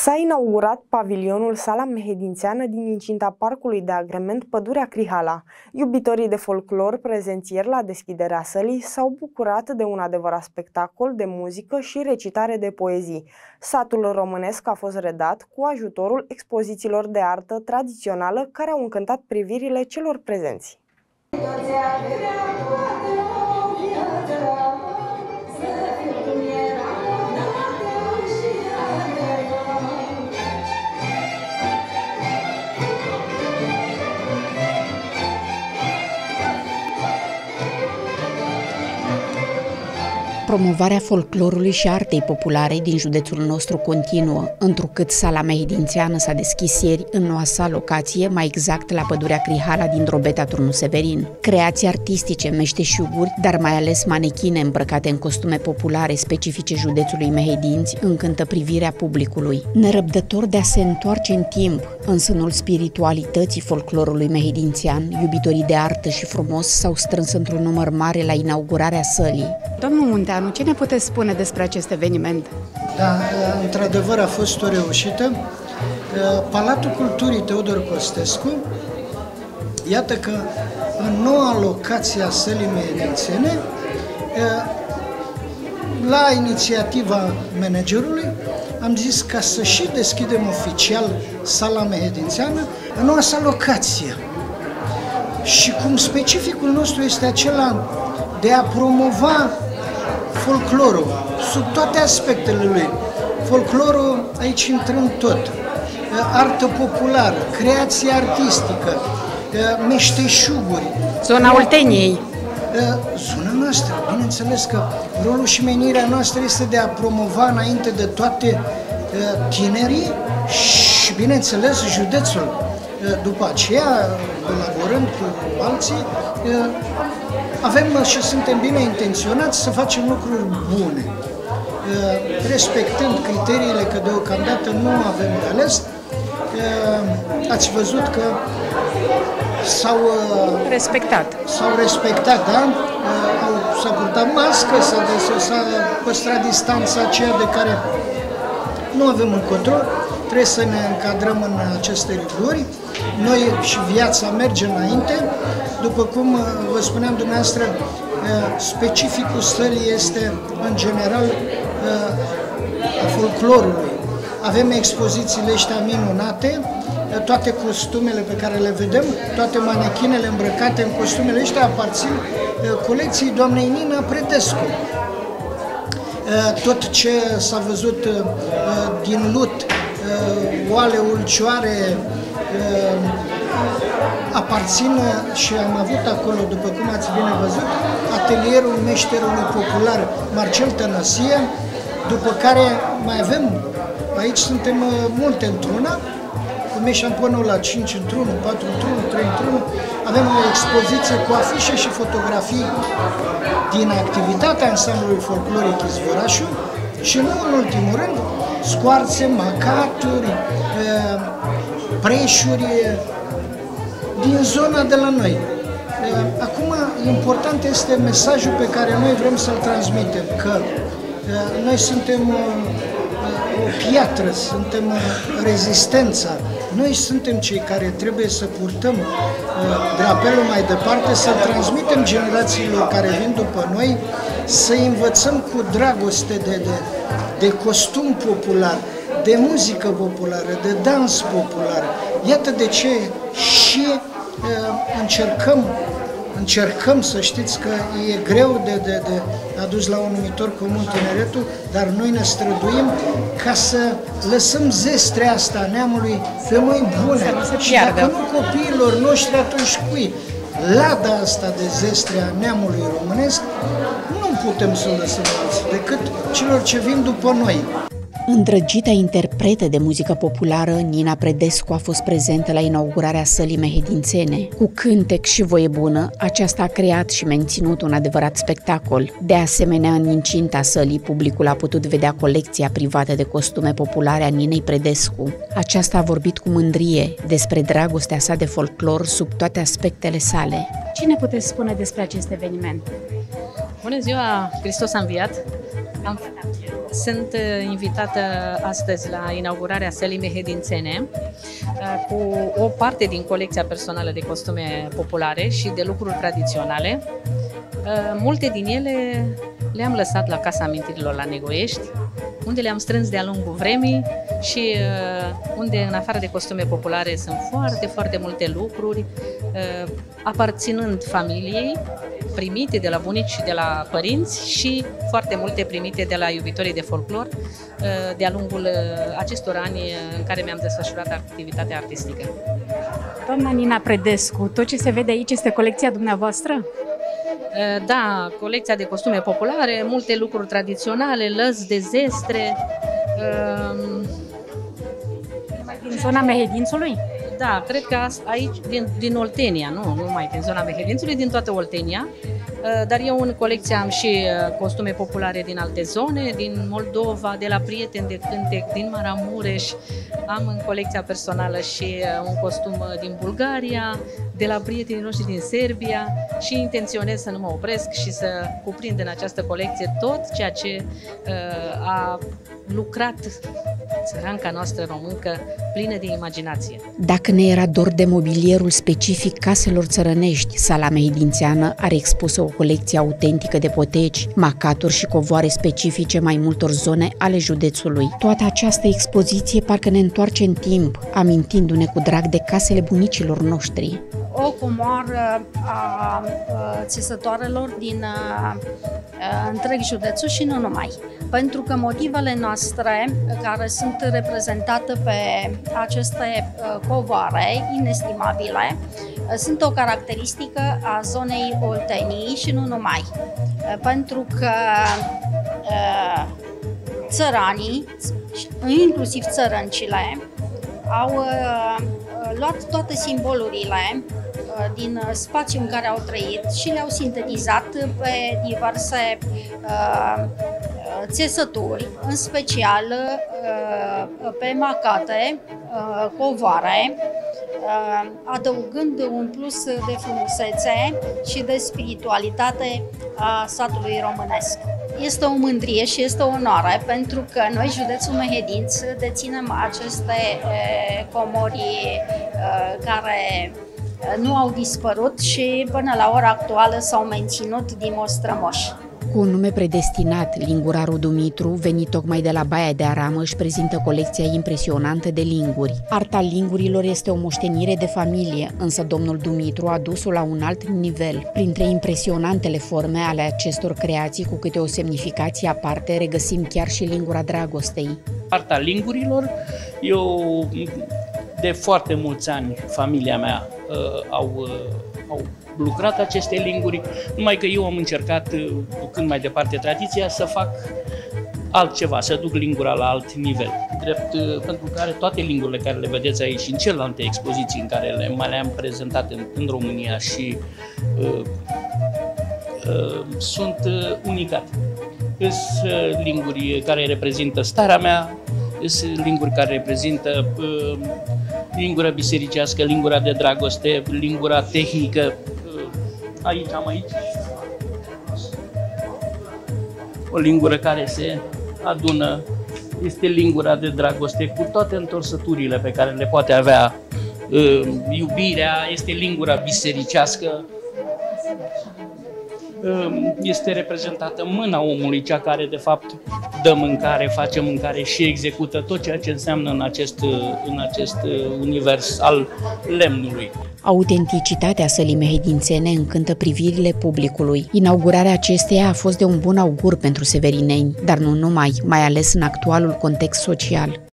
S-a inaugurat pavilionul Sala Mehedințeană din incinta Parcului de Agrement Pădurea Crihala. Iubitorii de folclor prezenți ieri la deschiderea sălii s-au bucurat de un adevărat spectacol de muzică și recitare de poezii. Satul românesc a fost redat cu ajutorul expozițiilor de artă tradițională care au încântat privirile celor prezenți. Promovarea folclorului și artei populare din județul nostru continuă, întrucât Sala Mehedințeană s-a deschis ieri în noua sa locație, mai exact la Pădurea Crihala din Drobeta Turnu Severin. Creații artistice, meșteșuguri, dar mai ales manechine îmbrăcate în costume populare specifice județului Mehedinți încântă privirea publicului. Nerăbdător de a se întoarce în timp, în sânul spiritualității folclorului mehedințian, iubitorii de artă și frumos s-au strâns într-un număr mare la inaugurarea sălii. Domnul Munteanu, ce ne puteți spune despre acest eveniment? Da, într-adevăr a fost o reușită. Palatul Culturii Teodor Costescu, iată că în noua locație a sălii mehedințene, la inițiativa managerului, am zis ca să și deschidem oficial Sala Mehedințeană în noua sa locație. Și cum specificul nostru este acela de a promova folclorul sub toate aspectele lui. Folclorul, aici intrăm tot, artă populară, creație artistică, meșteșuguri. Zona Olteniei. Zona noastră, bineînțeles că rolul și menirea noastră este de a promova înainte de toate tinerii și, bineînțeles, județul. După aceea, colaborând cu alții, avem și suntem bine intenționați să facem lucruri bune, respectând criteriile, că deocamdată nu avem de ales. Ați văzut că s-au respectat, da? S-a purtat mască, s-a păstrat distanța aceea de care nu avem un control. Trebuie să ne încadrăm în aceste riguri. Noi și viața merge înainte. După cum vă spuneam dumneavoastră, specificul stării este, în general, a folclorului. Avem expozițiile ăștia minunate, toate costumele pe care le vedem, toate manechinele îmbrăcate în costumele ăștia aparțin colecției doamnei Nina Predescu. Tot ce s-a văzut din lut, oale, ulcioare, aparțin și am avut acolo, după cum ați bine văzut, atelierul meșterului popular Marcel Tănăsie, după care mai avem, aici suntem multe într-una, cum e șamponul la 5 într-1, 4 într-1, 3 într-1, avem o expoziție cu afișe și fotografii din activitatea ansamblului folcloric Izvorașu și nu în ultimul rând, scoarțe, macaturi, preșuri din zona de la noi. Acum, important este mesajul pe care noi vrem să-l transmitem, că noi suntem o piatră, suntem rezistența, noi suntem cei care trebuie să purtăm drapelul mai departe, să-l transmitem generațiilor care vin după noi, să învățăm cu dragoste de costum popular, de muzică populară, de dans popular. Iată de ce și încercăm să știți că e greu de adus la un numitor comun tineretul, dar noi ne străduim ca să lăsăm zestrea asta a neamului pe mâini bune. Și dacă nu copiilor noștri, atunci cui? Lada asta de zestrea neamului românesc nu putem să o lăsăm alții, decât celor ce vin după noi. Îndrăgita interpretă de muzică populară, Nina Predescu a fost prezentă la inaugurarea sălii mehedințene. Cu cântec și voie bună, aceasta a creat și menținut un adevărat spectacol. De asemenea, în incinta sălii, publicul a putut vedea colecția privată de costume populare a Ninei Predescu. Aceasta a vorbit cu mândrie despre dragostea sa de folclor sub toate aspectele sale. Ce ne puteți spune despre acest eveniment? Bună ziua, Hristos a înviat! Sunt invitată astăzi la inaugurarea sălii mehedințene cu o parte din colecția personală de costume populare și de lucruri tradiționale. Multe din ele le-am lăsat la Casa Amintirilor la Negoiești, unde le-am strâns de-a lungul vremii și unde, în afară de costume populare, sunt foarte multe lucruri aparținând familiei, primite de la bunici și de la părinți și foarte multe primite de la iubitorii de folclor de-a lungul acestor ani în care mi-am desfășurat activitatea artistică. Doamna Nina Predescu, tot ce se vede aici este colecția dumneavoastră? Da, colecția de costume populare, multe lucruri tradiționale, lăzi de zestre. Din zona Mehedințului? Da, cred că aici, din Oltenia, nu numai din zona Mehedințului, din toată Oltenia, dar eu în colecție am și costume populare din alte zone, din Moldova, de la Prieteni de Cântec, din Maramureș, am în colecția personală și un costum din Bulgaria, de la prietenii noștri din Serbia și intenționez să nu mă opresc și să cuprind în această colecție tot ceea ce a lucrat țăranca noastră româncă plină de imaginație. Dacă ne era dor de mobilierul specific caselor țărănești, Sala Mehedințeană are expusă o colecție autentică de poteci, macaturi și covoare specifice mai multor zone ale județului. Toată această expoziție parcă ne întoarce în timp, amintindu-ne cu drag de casele bunicilor noștri. O comoară a țesătoarelor din întreg județul și nu numai. Pentru că motivele noastre care sunt reprezentate pe aceste covoare inestimabile sunt o caracteristică a zonei Olteniei și nu numai. Pentru că țăranii, inclusiv țărăncile, au luat toate simbolurile din spațiul în care au trăit și le-au sintetizat pe diverse țesături, în special pe macate, covoare, adăugând un plus de frumusețe și de spiritualitate a satului românesc. Este o mândrie și este o onoare pentru că noi, județul Mehedinți, deținem aceste comori care nu au dispărut și până la ora actuală s-au menținut din mostrămoși. Cu un nume predestinat, lingurarul Dumitru, venit tocmai de la Baia de Aramă, își prezintă colecția impresionantă de linguri. Arta lingurilor este o moștenire de familie, însă domnul Dumitru a dus-o la un alt nivel. Printre impresionantele forme ale acestor creații, cu câte o semnificație aparte, regăsim chiar și lingura dragostei. Arta lingurilor, eu de foarte mulți ani, familia mea au lucrat aceste linguri, numai că eu am încercat, ducând mai departe tradiția, să fac altceva, să duc lingura la alt nivel. Drept pentru care toate lingurile care le vedeți aici și în celelalte expoziții în care le-am prezentat în România și sunt unicate. Sunt linguri care reprezintă starea mea, sunt linguri care reprezintă lingura bisericească, lingura de dragoste, lingura tehnică. Aici o lingură care se adună, este lingura de dragoste cu toate întorsăturile pe care le poate avea iubirea, este lingura bisericească, este reprezentată mâna omului, cea care de fapt dă mâncare, face mâncare și execută tot ceea ce înseamnă în acest univers al lemnului. Autenticitatea sălii mehedințene încântă privirile publicului. Inaugurarea acesteia a fost de un bun augur pentru severineni, dar nu numai, mai ales în actualul context social.